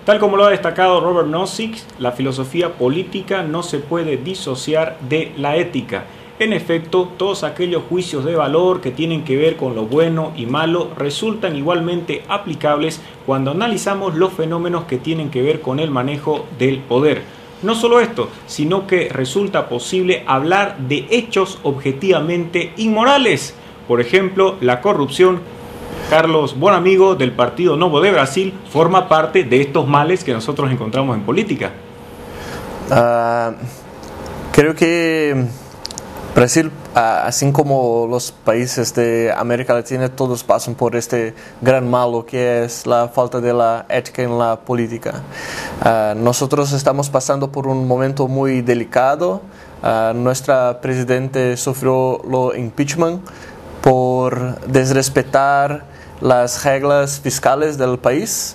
Tal como lo ha destacado Robert Nozick, la filosofía política no se puede disociar de la ética. En efecto, todos aquellos juicios de valor que tienen que ver con lo bueno y malo resultan igualmente aplicables cuando analizamos los fenómenos que tienen que ver con el manejo del poder. No solo esto, sino que resulta posible hablar de hechos objetivamente inmorales. Por ejemplo, la corrupción. Carlos, buen amigo del Partido Novo de Brasil, forma parte de estos males que nosotros encontramos en política. Creo que Brasil, así como los países de América Latina, todos pasan por este gran malo que es la falta de la ética en la política. Nosotros estamos pasando por un momento muy delicado. Nuestra presidente sufrió lo impeachment por desrespetar las reglas fiscales del país,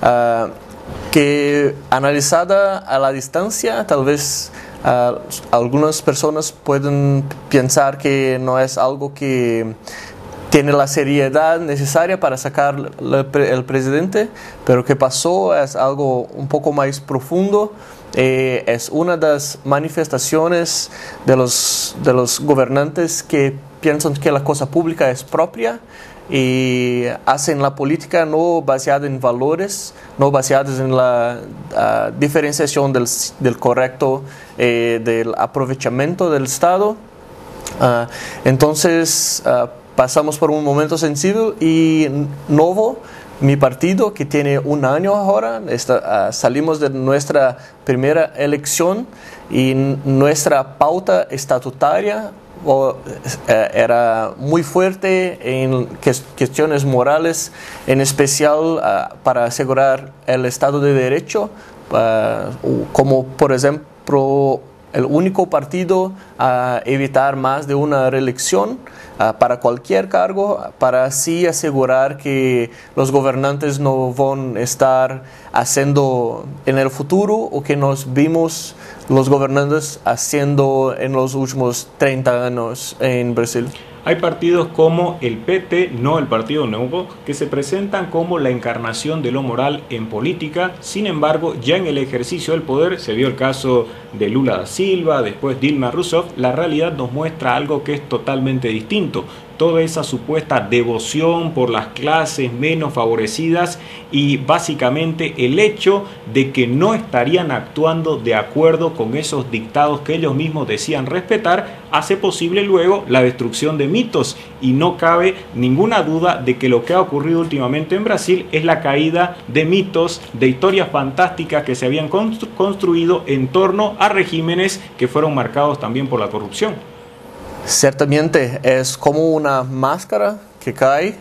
que analizada a la distancia, tal vez algunas personas pueden pensar que no es algo que tiene la seriedad necesaria para sacar el presidente, pero que pasó es algo un poco más profundo. Es una de las manifestaciones de los gobernantes que piensan que la cosa pública es propia y hacen la política no basada en valores, no basadas en la diferenciación del correcto, del aprovechamiento del Estado. Entonces pasamos por un momento sensible y Novo, mi partido, que tiene un año ahora, salimos de nuestra primera elección y nuestra pauta estatutaria era muy fuerte en cuestiones morales, en especial para asegurar el Estado de Derecho, como por ejemplo el único partido a evitar más de una reelección para cualquier cargo, para así asegurar que los gobernantes no van a estar haciendo en el futuro o que nos vimos los gobernantes haciendo en los últimos 30 años en Brasil. Hay partidos como el PT, no el Partido Novo, que se presentan como la encarnación de lo moral en política. Sin embargo, ya en el ejercicio del poder, se vio el caso de Lula da Silva, después Dilma Rousseff, la realidad nos muestra algo que es totalmente distinto. Toda esa supuesta devoción por las clases menos favorecidas y básicamente el hecho de que no estarían actuando de acuerdo con esos dictados que ellos mismos decían respetar, hace posible luego la destrucción de mitos, y no cabe ninguna duda de que lo que ha ocurrido últimamente en Brasil es la caída de mitos, de historias fantásticas que se habían construido en torno a regímenes que fueron marcados también por la corrupción. Ciertamente es como una máscara que cae.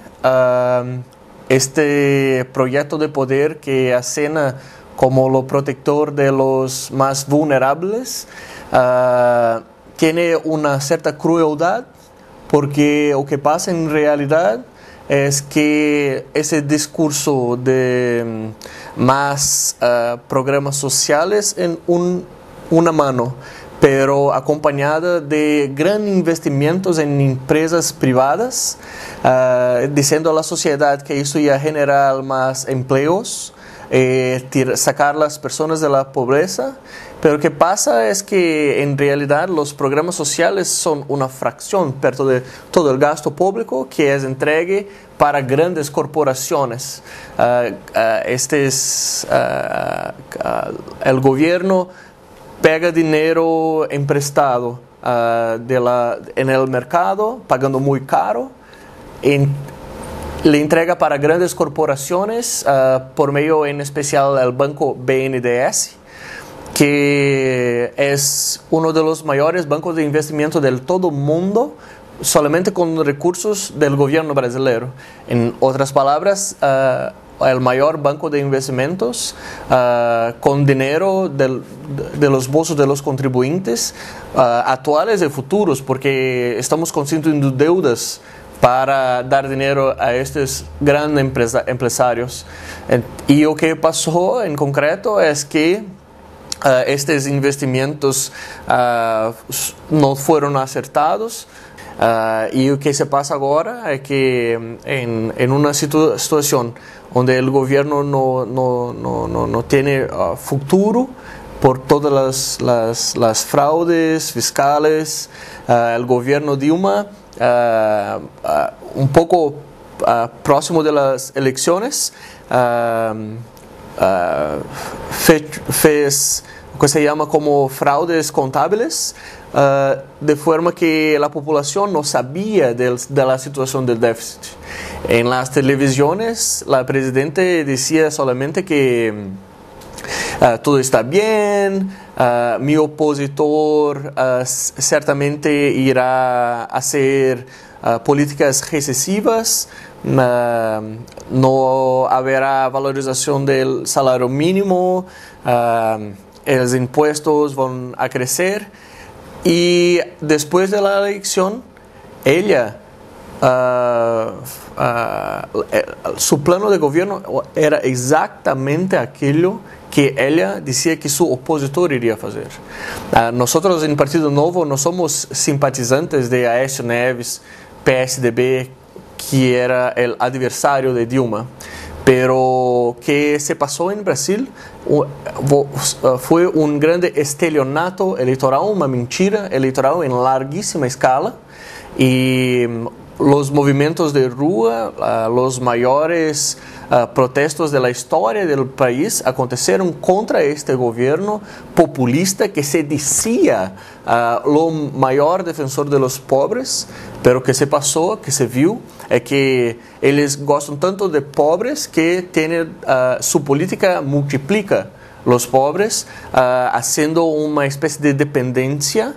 Este proyecto de poder que acena como lo protector de los más vulnerables tiene una cierta crueldad, porque lo que pasa en realidad es que ese discurso de más programas sociales en una mano, pero acompañada de grandes investimentos en empresas privadas, diciendo a la sociedad que eso ya genera más empleos, sacar las personas de la pobreza. Pero lo que pasa es que en realidad los programas sociales son una fracción perto de todo el gasto público que es entregue para grandes corporaciones. El gobierno pega dinero emprestado en el mercado, pagando muy caro, le entrega para grandes corporaciones por medio en especial del banco BNDES, que es uno de los mayores bancos de investimento del todo el mundo, solamente con recursos del gobierno brasileño. En otras palabras, el mayor banco de investimentos con dinero de los bolsos de los contribuyentes actuales y futuros, porque estamos constituyendo deudas para dar dinero a estos grandes empresarios. Y lo que pasó en concreto es que estos investimentos no fueron acertados. Y lo que se pasa ahora es que en una situación donde el gobierno no tiene futuro por todas las fraudes fiscales, el gobierno Dilma, un poco próximo de las elecciones, fez lo que se llama como fraudes contables, de forma que la población no sabía de la situación del déficit. En las televisiones, la presidenta decía solamente que todo está bien, mi opositor certamente irá a hacer políticas recesivas, no habrá valorización del salario mínimo, los impuestos van a crecer. Y después de la elección, ella, su plano de gobierno era exactamente aquello que ella decía que su opositor iría a hacer. Nosotros en Partido Novo no somos simpatizantes de Aécio Neves, PSDB, que era el adversario de Dilma. Pero que se pasó en Brasil fue un grande estelionato electoral, una mentira electoral en larguísima escala, y los movimientos de rua, los mayores protestos de la historia del país acontecieron contra este gobierno populista que se decía lo mayor defensor de los pobres, pero que se pasó, que se vio, es que ellos gustan tanto de pobres que tienen, su política multiplica los pobres, haciendo una especie de dependencia,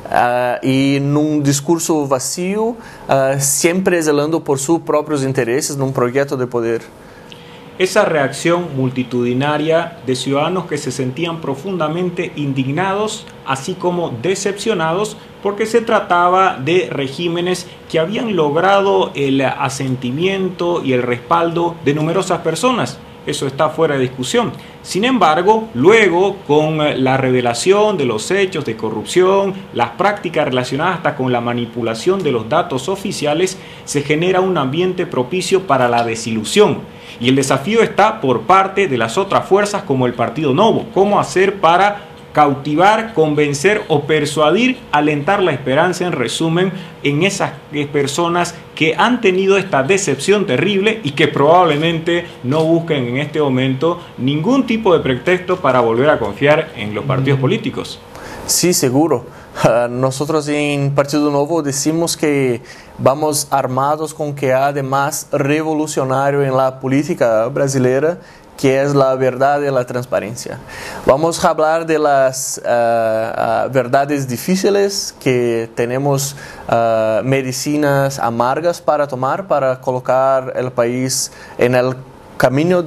y en un discurso vacío, siempre zelando por sus propios intereses en un proyecto de poder. Esa reacción multitudinaria de ciudadanos que se sentían profundamente indignados, así como decepcionados, porque se trataba de regímenes que habían logrado el asentimiento y el respaldo de numerosas personas. Eso está fuera de discusión. Sin embargo, luego, con la revelación de los hechos de corrupción, las prácticas relacionadas hasta con la manipulación de los datos oficiales, se genera un ambiente propicio para la desilusión. Y el desafío está por parte de las otras fuerzas como el Partido Novo. ¿Cómo hacer para cautivar, convencer o persuadir, alentar la esperanza, en resumen, en esas personas que han tenido esta decepción terrible y que probablemente no busquen en este momento ningún tipo de pretexto para volver a confiar en los partidos políticos? Sí, seguro. Nosotros en Partido Novo decimos que vamos armados con que hay de más revolucionario en la política brasileña, que es la verdad y la transparencia. Vamos a hablar de las verdades difíciles, que tenemos medicinas amargas para tomar, para colocar el país en el camino,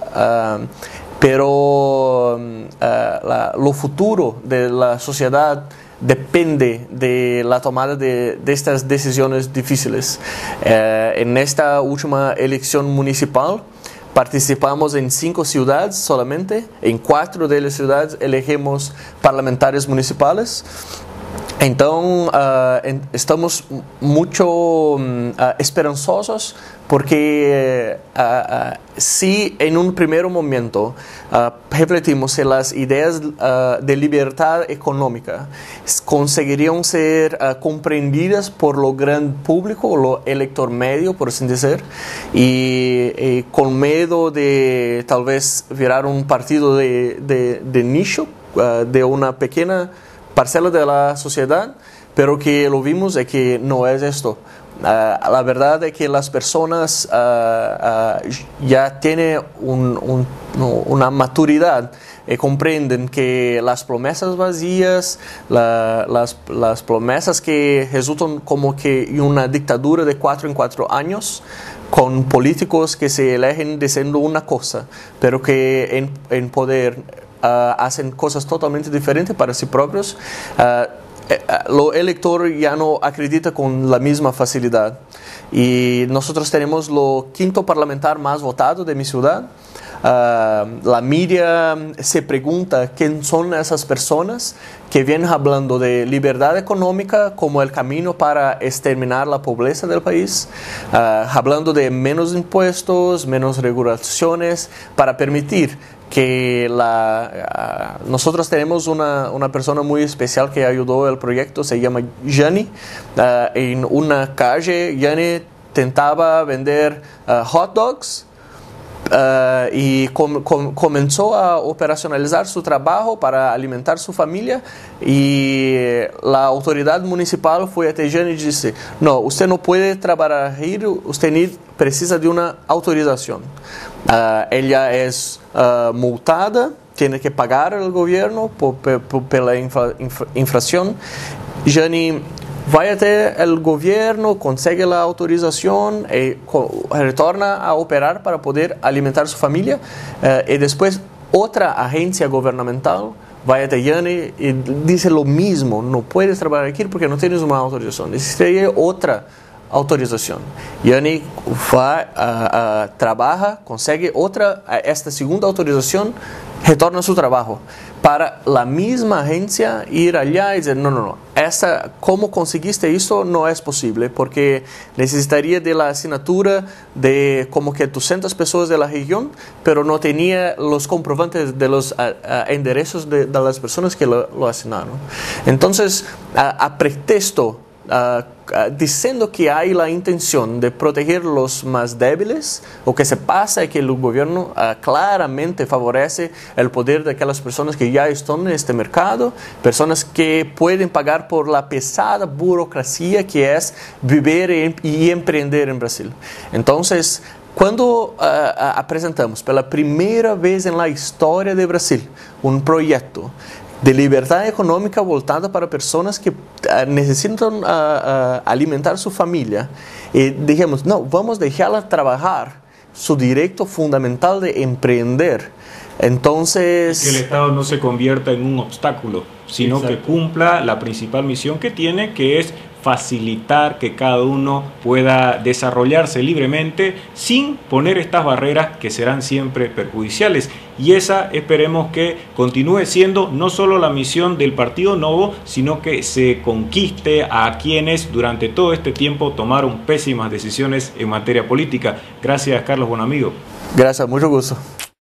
pero lo futuro de la sociedad depende de la tomada de estas decisiones difíciles. En esta última elección municipal, participamos en 5 ciudades solamente. En 4 de las ciudades elegimos parlamentarios municipales. Entonces, estamos mucho esperanzosos, porque si en un primer momento refletimos que las ideas de libertad económica conseguirían ser comprendidas por lo gran público, lo elector medio, por así decir, y con miedo de tal vez virar un partido de nicho, de una pequeña parcela de la sociedad, pero que lo vimos es que no es esto. La verdad es que las personas ya tienen una maturidad y comprenden que las promesas vacías, las promesas que resultan como que una dictadura de 4 en 4 años, con políticos que se eligen diciendo una cosa, pero que en poder hacen cosas totalmente diferentes para sí propios. Lo elector ya no acredita con la misma facilidad. Y nosotros tenemos lo 5º parlamentar más votado de mi ciudad. la media se pregunta quién son esas personas que vienen hablando de libertad económica como el camino para exterminar la pobreza del país, hablando de menos impuestos, menos regulaciones, para permitir que nosotros tenemos una persona muy especial que ayudó el proyecto, se llama Yanni. En una calle, Yanni tentaba vender hot dogs y comenzó a operacionalizar su trabajo para alimentar su familia, y la autoridad municipal fue a Yanni y dice: no, usted no puede trabajar ahí, usted precisa de una autorización. Ella es multada, tiene que pagar al gobierno por la infracción. Yanni va até el gobierno, consigue la autorización y retorna a operar para poder alimentar su familia, y después otra agencia gubernamental va a Yanni y dice lo mismo: no puedes trabajar aquí porque no tienes una autorización, necesitaría otra autorización. Yanni va, trabaja, consigue esta segunda autorización, retorna a su trabajo, para la misma agencia ir allá y decir: no, ¿cómo conseguiste eso? No es posible, porque necesitaría de la asignatura de como que 200 personas de la región, pero no tenía los comprobantes de los enderezos de las personas que lo asignaron. Entonces, a pretexto diciendo que hay la intención de proteger los más débiles, lo que se pasa es que el gobierno claramente favorece el poder de aquellas personas que ya están en este mercado, personas que pueden pagar por la pesada burocracia que es vivir y emprender en Brasil. Entonces, cuando presentamos pela primera vez en la historia de Brasil un proyecto de libertad económica voltada para personas que necesitan alimentar su familia, y dijimos: no, vamos a dejarla trabajar su derecho fundamental de emprender. Entonces, que el Estado no se convierta en un obstáculo, sino Exacto. que cumpla la principal misión que tiene, que es facilitar que cada uno pueda desarrollarse libremente sin poner estas barreras que serán siempre perjudiciales. Y esa esperemos que continúe siendo no solo la misión del Partido Novo, sino que se conquiste a quienes durante todo este tiempo tomaron pésimas decisiones en materia política. Gracias, Carlos Bonamigo. gracias, mucho gusto.